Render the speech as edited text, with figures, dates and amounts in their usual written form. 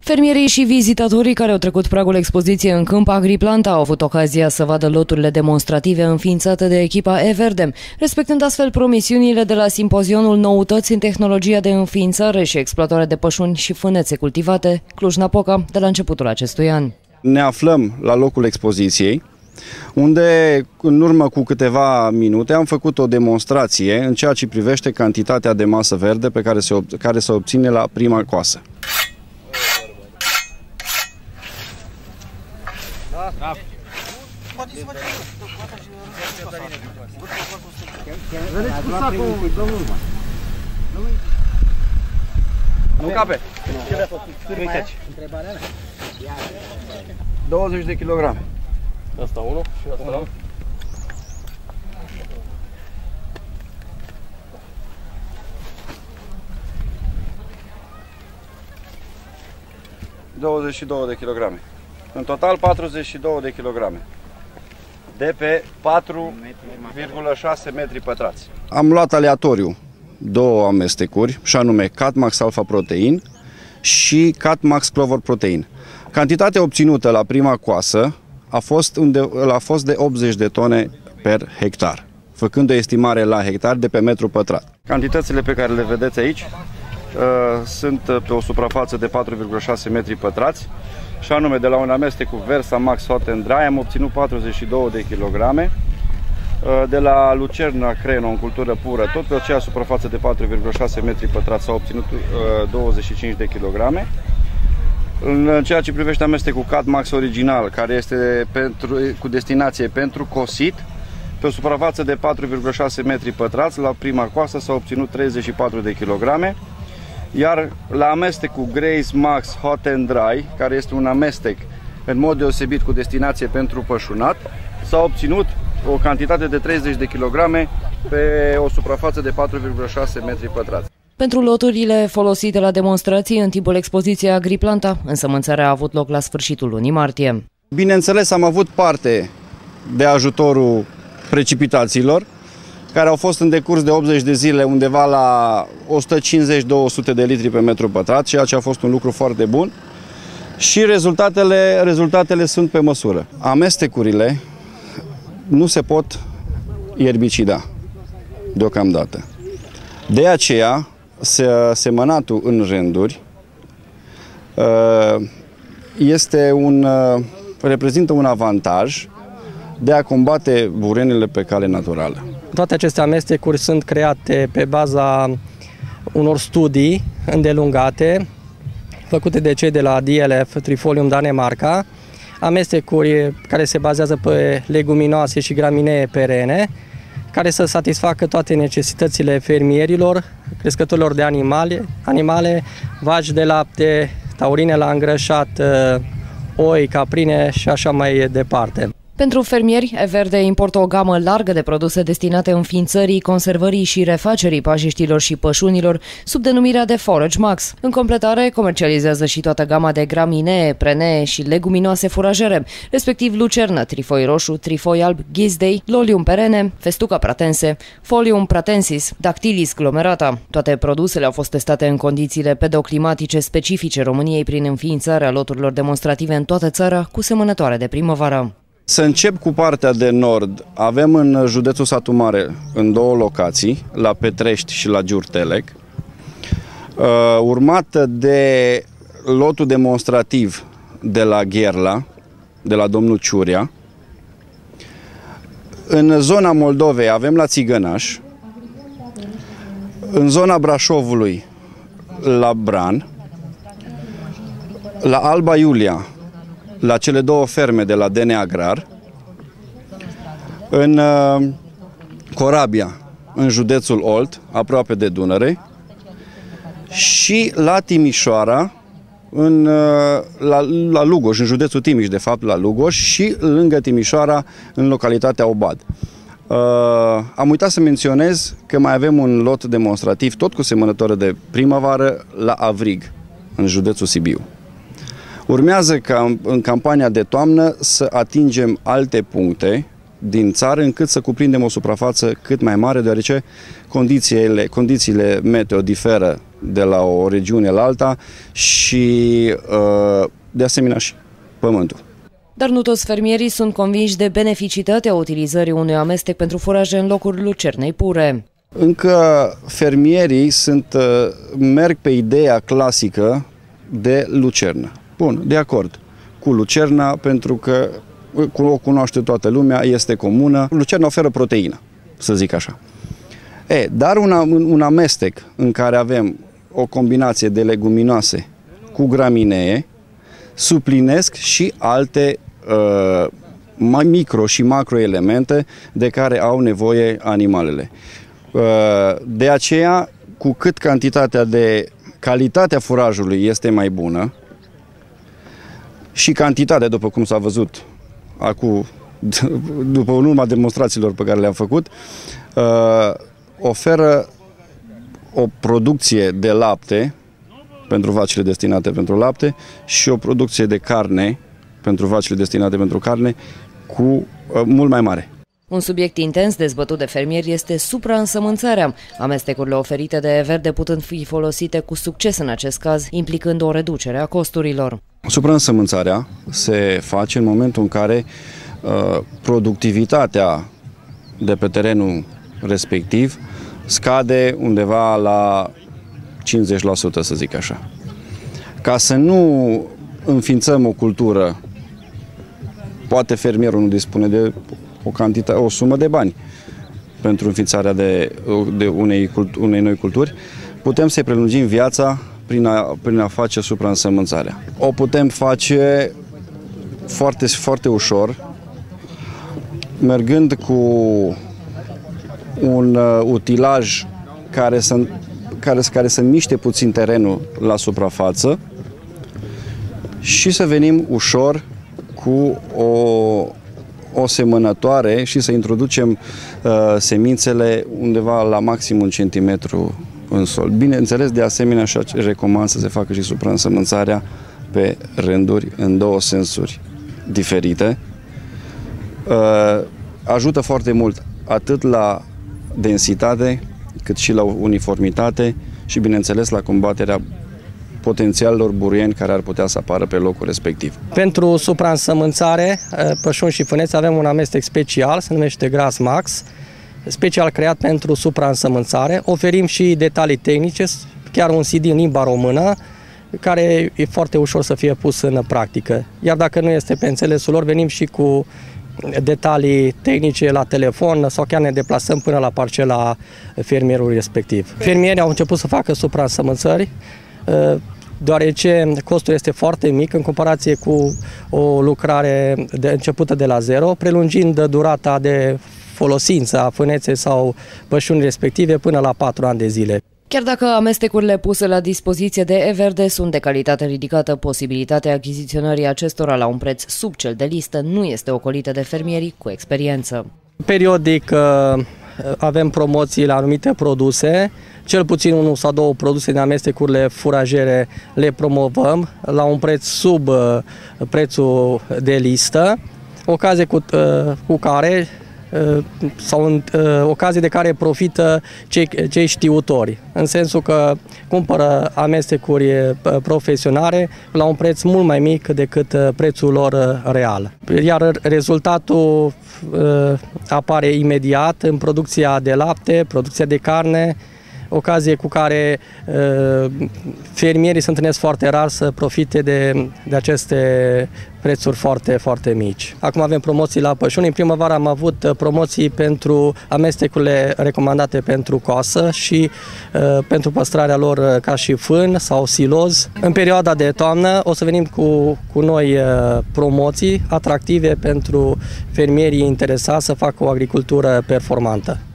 Fermierii și vizitatorii care au trecut pragul expoziției în câmp Agriplanta au avut ocazia să vadă loturile demonstrative înființate de echipa E-Verdem, respectând astfel promisiunile de la simpozionul Noutăți în tehnologia de înființare și exploatare de pășuni și fânețe cultivate, Cluj-Napoca, de la începutul acestui an. Ne aflăm la locul expoziției, unde în urmă cu câteva minute am făcut o demonstrație în ceea ce privește cantitatea de masă verde pe care se obține la prima coasă. Nu cape. 20 de kilograme. Asta unul și asta. 22 de kilograme. În total 42 de kilograme. De pe 4,6 metri pătrați. Am luat aleatoriu două amestecuri, și anume Catmax Alpha Protein și Catmax Clover Protein. Cantitatea obținută la prima coasă a fost de 80 de tone per hectar, făcând o estimare la hectar de pe metru pătrat. Cantitățile pe care le vedeți aici sunt pe o suprafață de 4,6 metri pătrați, și anume de la un amestec cu Versa Max Hot and Dry am obținut 42 de kilograme, de la Lucerna Creno în cultură pură, tot pe aceeași suprafață de 4,6 metri pătrați s-au obținut 25 de kilograme. În ceea ce privește amestecul Catmax original, care este cu destinație pentru cosit, pe o suprafață de 4,6 metri pătrați, la prima coasă s-au obținut 34 de kilograme. Iar la amestecul Grace Max Hot and Dry, care este un amestec în mod deosebit cu destinație pentru pășunat, s-a obținut o cantitate de 30 de kilograme pe o suprafață de 4,6 metri pătrați. Pentru loturile folosite la demonstrații în timpul expoziției Agriplanta, însămânțarea a avut loc la sfârșitul lunii martie. Bineînțeles, am avut parte de ajutorul precipitațiilor, care au fost în decurs de 80 de zile undeva la 150-200 de litri pe metru pătrat, ceea ce a fost un lucru foarte bun. Și rezultatele sunt pe măsură. Amestecurile nu se pot ierbicida deocamdată. De aceea, semănatul în rânduri reprezintă un avantaj de a combate burenile pe cale naturală. Toate aceste amestecuri sunt create pe baza unor studii îndelungate, făcute de cei de la DLF Trifolium Danemarca, amestecuri care se bazează pe leguminoase și graminee perene, care să satisfacă toate necesitățile fermierilor, crescătorilor de animale, vaci de lapte, taurine la îngrășat, oi, caprine și așa mai departe. Pentru fermieri, E-Verde importă o gamă largă de produse destinate înființării, conservării și refacerii pajiștilor și pășunilor sub denumirea de Forage Max. În completare, comercializează și toată gama de graminee, prenee și leguminoase furajere, respectiv lucernă, trifoi roșu, trifoi alb, ghizdei, lolium perene, Festuca pratense, Folium pratensis, Dactylis glomerata. Toate produsele au fost testate în condițiile pedoclimatice specifice României prin înființarea loturilor demonstrative în toată țara cu semănătoare de primăvară. Să încep cu partea de nord. Avem în județul Satu Mare, în două locații, la Petrești și la Giurtelec, urmată de lotul demonstrativ de la Gherla, de la domnul Ciuria. În zona Moldovei avem la Țigănaș, în zona Brașovului la Bran, la Alba Iulia, la cele două ferme de la DN Agrar, în Corabia, în județul Olt, aproape de Dunăre, și la Timișoara, la Lugoș, în județul Timiș, de fapt, la Lugoș, și lângă Timișoara, în localitatea Obad. Am uitat să menționez că mai avem un lot demonstrativ, tot cu semănătoare de primăvară, la Avrig, în județul Sibiu. Urmează ca în campania de toamnă să atingem alte puncte din țară încât să cuprindem o suprafață cât mai mare, deoarece condițiile meteo diferă de la o regiune la alta și de asemenea și pământul. Dar nu toți fermierii sunt convinși de beneficitatea utilizării unui amestec pentru furaje în locul lucernei pure. Încă fermierii merg pe ideea clasică de lucernă. Bun, de acord cu lucerna, pentru că o cunoaște toată lumea, este comună. Lucerna oferă proteină, să zic așa. Dar un amestec în care avem o combinație de leguminoase cu graminee suplinesc și alte micro și macroelemente de care au nevoie animalele. De aceea, cu cât calitatea furajului este mai bună și cantitatea, după cum s-a văzut după urma demonstrațiilor pe care le-am făcut, oferă o producție de lapte pentru vacile destinate pentru lapte și o producție de carne pentru vacile destinate pentru carne cu mult mai mare. Un subiect intens dezbătut de fermieri este supraînsămânțarea, amestecurile oferite de Everde putând fi folosite cu succes în acest caz, implicând o reducere a costurilor. Supraînsămânțarea se face în momentul în care productivitatea de pe terenul respectiv scade undeva la 50%, să zic așa. Ca să nu înființăm o cultură, poate fermierul nu dispune de o sumă de bani pentru înființarea de unei noi culturi, putem să-i prelungim viața prin a face supraînsămânțarea. O putem face foarte, foarte ușor, mergând cu un utilaj care să miște puțin terenul la suprafață și să venim ușor cu o semănătoare și să introducem semințele undeva la maxim 1 centimetru în sol. Bineînțeles, de asemenea, și recomand să se facă și supraînsămânțarea pe rânduri, în două sensuri diferite. Ajută foarte mult atât la densitate, cât și la uniformitate și, bineînțeles, la combaterea potențialelor buruieni care ar putea să apară pe locul respectiv. Pentru supraînsămânțare, pășuni și fâneți, avem un amestec special, se numește Gras Max, special creat pentru supraînsămânțare. Oferim și detalii tehnice, chiar un CD în limba română, care e foarte ușor să fie pus în practică. Iar dacă nu este pe înțelesul lor, venim și cu detalii tehnice la telefon sau chiar ne deplasăm până la parcela fermierului respectiv. Fermierii au început să facă supraînsămânțări, deoarece costul este foarte mic în comparație cu o lucrare începută de la zero, prelungind durata de folosință a fâneței sau pășunii respective până la 4 ani de zile. Chiar dacă amestecurile puse la dispoziție de Everde sunt de calitate ridicată, posibilitatea achiziționării acestora la un preț sub cel de listă nu este ocolită de fermierii cu experiență. Periodic avem promoții la anumite produse, cel puțin 1 sau 2 produse din amestecurile furajere le promovăm la un preț sub prețul de listă, ocazie cu care sau ocazie de care profită cei știutori, în sensul că cumpără amestecuri profesionale la un preț mult mai mic decât prețul lor real. Iar rezultatul apare imediat în producția de lapte, producția de carne, ocazie cu care fermierii se întâlnesc foarte rar să profite de aceste prețuri foarte, foarte mici. Acum avem promoții la pășuni. În primăvară am avut promoții pentru amestecurile recomandate pentru coasă și pentru păstrarea lor ca și fân sau siloz. În perioada de toamnă o să venim cu noi promoții atractive pentru fermierii interesați să facă o agricultură performantă.